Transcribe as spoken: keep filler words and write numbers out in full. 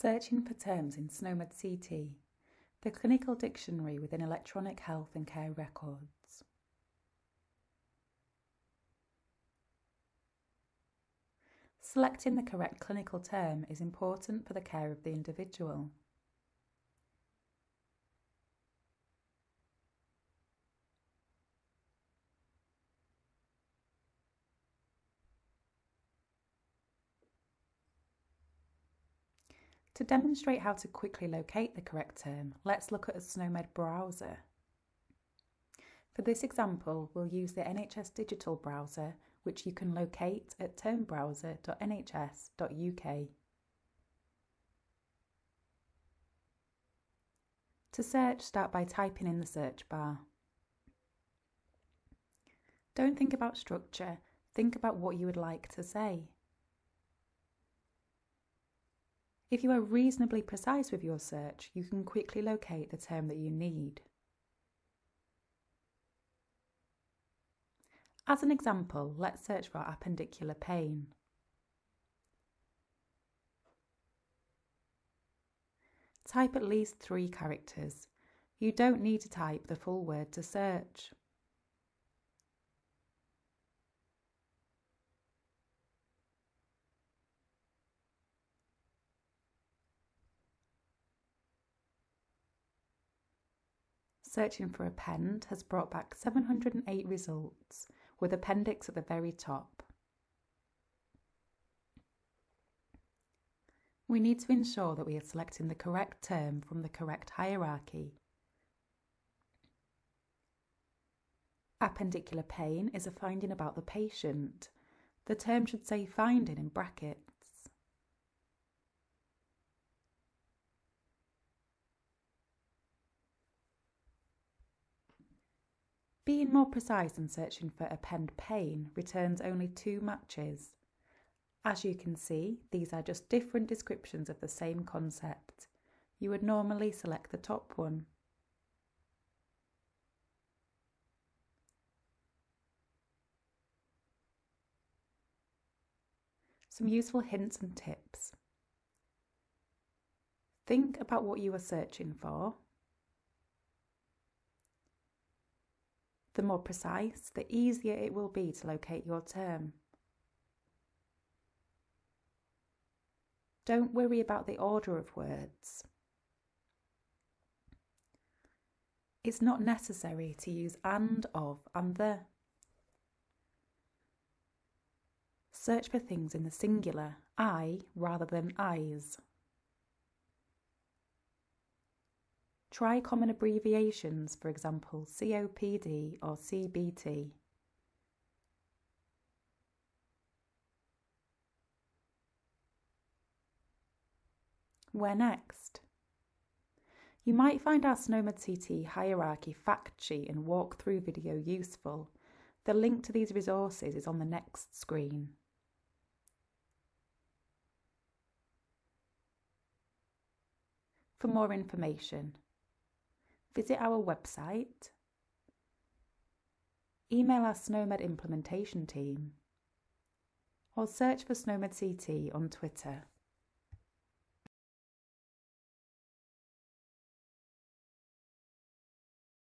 Searching for terms in SNOMED C T, the clinical dictionary within electronic health and care records. Selecting the correct clinical term is important for the care of the individual. To demonstrate how to quickly locate the correct term, let's look at a SNOMED browser. For this example, we'll use the N H S Digital browser, which you can locate at term browser dot N H S dot U K. To search, start by typing in the search bar. Don't think about structure, think about what you would like to say. If you are reasonably precise with your search, you can quickly locate the term that you need. As an example, let's search for appendicular pain. Type at least three characters. You don't need to type the full word to search. Searching for append has brought back seven hundred and eight results, with appendix at the very top. We need to ensure that we are selecting the correct term from the correct hierarchy. Appendicular pain is a finding about the patient. The term should say finding in brackets. Being more precise and searching for append pain returns only two matches. As you can see, these are just different descriptions of the same concept. You would normally select the top one. Some useful hints and tips. Think about what you are searching for. The more precise, the easier it will be to locate your term. Don't worry about the order of words. It's not necessary to use and, of, and the. Search for things in the singular, I, rather than I's. Try common abbreviations, for example, C O P D or C B T. Where next? You might find our SNOMED C T hierarchy fact sheet and walkthrough video useful. The link to these resources is on the next screen. For more information, visit our website, email our SNOMED implementation team, or search for SNOMED C T on Twitter.